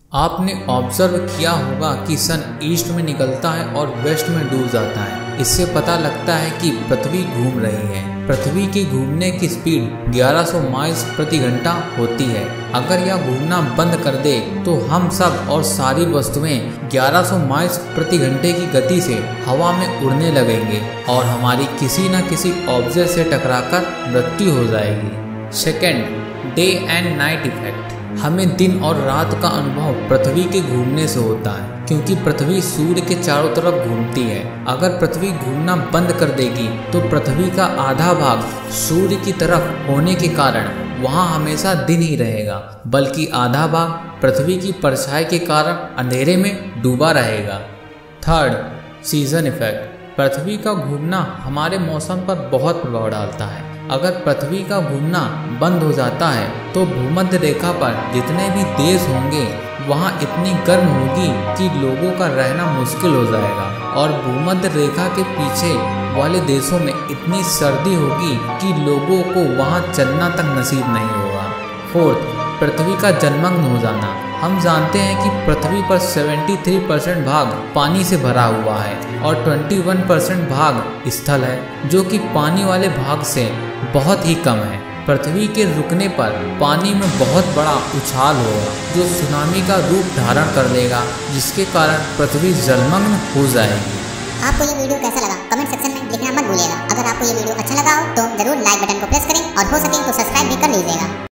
आपने ऑब्जर्व किया होगा कि सन ईस्ट में निकलता है और वेस्ट में डूब जाता है। इससे पता लगता है कि पृथ्वी घूम रही है। पृथ्वी की घूमने की स्पीड 1100 माइल्स प्रति घंटा होती है। अगर यह घूमना बंद कर दे तो हम सब और सारी वस्तुएं 1100 माइल्स प्रति घंटे की गति से हवा में उड़ने लगेंगे और हमारी किसी न किसी ऑब्जेक्ट से टकराकर मृत्यु हो जाएगी। Second, day and night effect. हमें दिन और रात का अनुभव पृथ्वी के घूमने से होता है, क्योंकि पृथ्वी सूर्य के चारों तरफ घूमती है। अगर पृथ्वी घूमना बंद कर देगी तो पृथ्वी का आधा भाग सूर्य की तरफ होने के कारण वहाँ हमेशा दिन ही रहेगा, बल्कि आधा भाग पृथ्वी की परछाई के कारण अंधेरे में डूबा रहेगा। Third, season effect. पृथ्वी का घूमना हमारे मौसम पर बहुत प्रभाव डालता है। अगर पृथ्वी का घूमना बंद हो जाता है तो भूमध्य रेखा पर जितने भी देश होंगे वहाँ इतनी गर्म होगी कि लोगों का रहना मुश्किल हो जाएगा, और भूमध्य रेखा के पीछे वाले देशों में इतनी सर्दी होगी कि लोगों को वहाँ चलना तक नसीब नहीं होगा। फोर्थ, पृथ्वी का जलमग्न हो जाना। हम जानते हैं कि पृथ्वी पर 73% भाग पानी से भरा हुआ है और 21% भाग स्थल है, जो कि पानी वाले भाग से बहुत ही कम है। पृथ्वी के रुकने पर पानी में बहुत बड़ा उछाल होगा जो सुनामी का रूप धारण कर लेगा, जिसके कारण पृथ्वी जलमग्न हो जाएगी। आपको ये वीडियो कैसा लगा कमेंट सेक्शन में लिखना मत भूलिएगा। अगर आपको ये वीडियो अच्छा लगा हो तो जरूर लाइक बटन को प्रेस करें और हो सके तो सब्सक्राइब भी कर लीजिएगा।